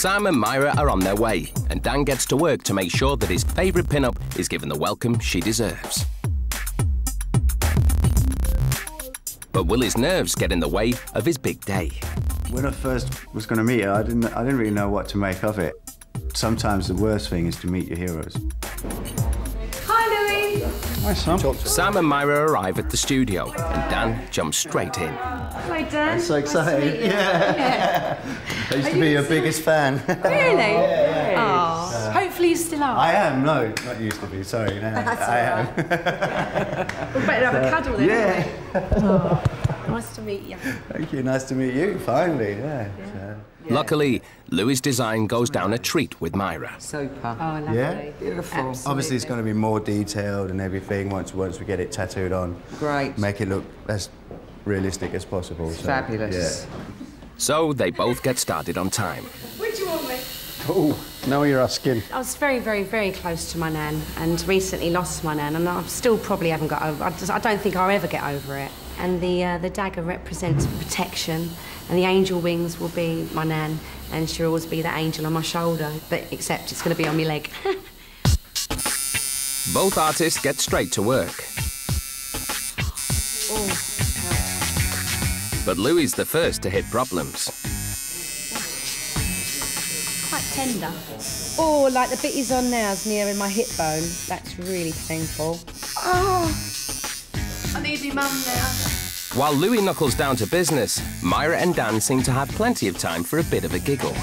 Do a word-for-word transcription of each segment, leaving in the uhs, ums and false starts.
Sam and Myra are on their way, and Dan gets to work to make sure that his favourite pin-up is given the welcome she deserves. But will his nerves get in the way of his big day? When I first was going to meet her, I didn't, I didn't really know what to make of it. Sometimes the worst thing is to meet your heroes. Hi, Louis. Hi, Sam. Sam and Myra arrive at the studio, and Dan jumps straight in. Hello, Dan. That's so exciting. Nice yeah. yeah. I used Are to be you your biggest fan. Really? yeah, yeah. Oh. Uh, Hopefully you still are. I am. No, not used to be. Sorry. No, That's I all right. am. We'll better have a cuddle then. Yeah. Oh, nice to meet you. Thank you. Nice to meet you. Finally. Yeah. yeah. So. Yeah. Luckily, Louis' design goes down a treat with Myra. Super. Oh, lovely. Yeah? Beautiful. Absolutely. Obviously, it's going to be more detailed and everything once once we get it tattooed on. Great. Make it look as realistic as possible. So, Fabulous. Yeah. So they both get started on time. Where do you want me? Oh, now you're asking. I was very, very, very close to my nan and recently lost my nan, and I still probably haven't got over. I, just, I don't think I'll ever get over it. And the uh, the dagger represents protection, and the angel wings will be my nan, and she'll always be the angel on my shoulder. But except it's going to be on my leg. Both artists get straight to work. Oh. But Louis is the first to hit problems. Quite tender. Oh, like the bit he's on now is near in my hip bone. That's really painful. Oh, I need your mum now. While Louis knuckles down to business, Myra and Dan seem to have plenty of time for a bit of a giggle.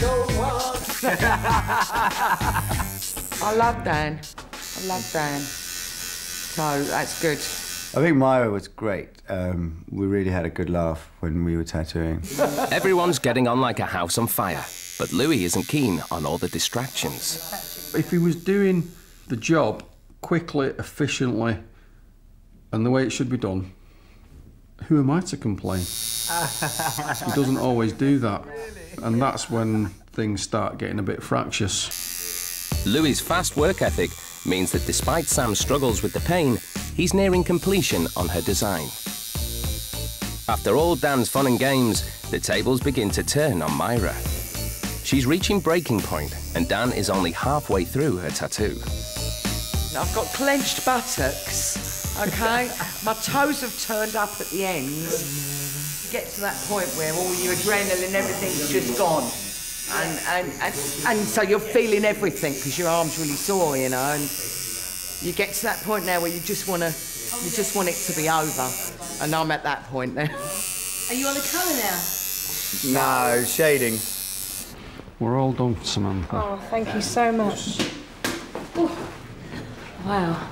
I love Dan. I love Dan. So that's good. I think Myra was great. Um, we really had a good laugh when we were tattooing. Everyone's getting on like a house on fire, but Louis isn't keen on all the distractions. If he was doing the job quickly, efficiently, and the way it should be done, who am I to complain? He doesn't always do that, and that's when things start getting a bit fractious. Louis' fast work ethic means that despite Sam's struggles with the pain, he's nearing completion on her design. After all Dan's fun and games, the tables begin to turn on Myra. She's reaching breaking point, and Dan is only halfway through her tattoo. I've got clenched buttocks, OK? My toes have turned up at the ends. You get to that point where all your adrenaline, everything's just gone. And, and, and, and so you're feeling everything because your arm's really sore, you know, and you get to that point now where you just want to, you just want it to be over. And I'm at that point now. Are you on the colour now? No, shading. We're all done, Samantha. Oh, thank you so much. Ooh. Wow.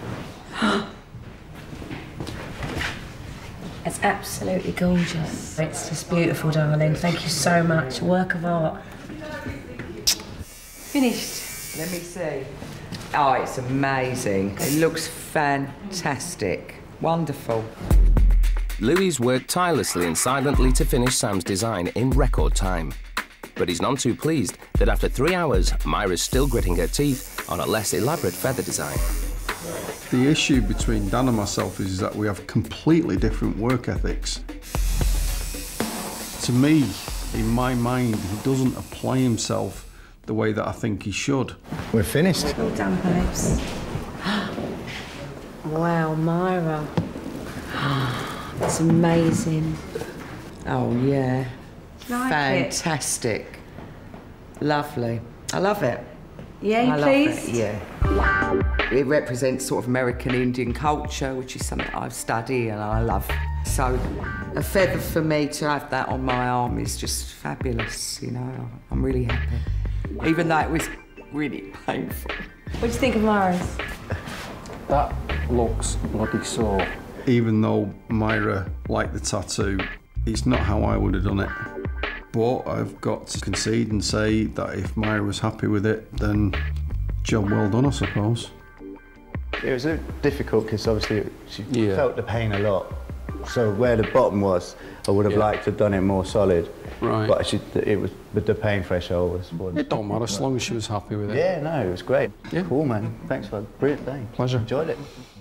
It's absolutely gorgeous. It's just beautiful, darling. Thank you so much. Work of art. Finished. Let me see. Oh, it's amazing. It looks fantastic. Wonderful. Louis worked tirelessly and silently to finish Sam's design in record time. But he's none too pleased that after three hours, Myra's still gritting her teeth on a less elaborate feather design. The issue between Dan and myself is that we have completely different work ethics. To me, in my mind, he doesn't apply himself the way that I think he should. We're finished. Well done, babes. Wow, Myra. That's amazing. Oh, yeah. Like Fantastic. Lovely. I love it. Yeah, you I love pleased? it, yeah. It represents sort of American Indian culture, which is something I've studied and I love. So a feather for me to have that on my arm is just fabulous, you know. I'm really happy. Even though it was really painful. What do you think of Myra's? That looks bloody sore. Even though Myra liked the tattoo, it's not how I would have done it. But I've got to concede and say that if Myra was happy with it, then job well done, I suppose. It was a difficult because obviously she Yeah. felt the pain a lot. So where the bottom was, I would have Yeah. liked to have done it more solid. Right. But she, it was, but the pain threshold was. was It don't matter, as long as she was happy with it. Yeah, no, it was great. Yeah. Cool, man. Thanks for a brilliant day. Pleasure. Enjoyed it.